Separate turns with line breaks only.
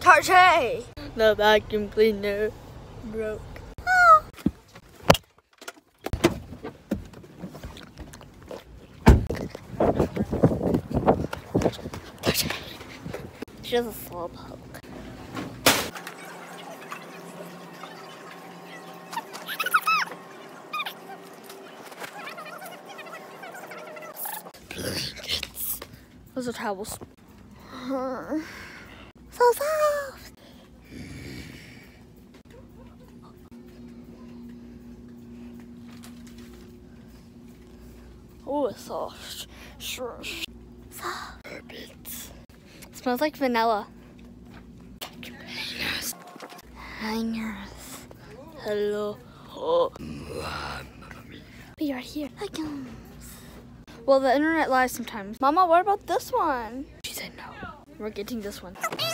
Tarjay! The vacuum cleaner broke. Just a slow poke. Blankets. Those are towels. So soft. Oh, it's soft. Soft. Carpets. Smells like vanilla. Hangers. Hello. Oh. We are here. Well, the internet lies sometimes. Mama, what about this one? She said no. We're getting this one.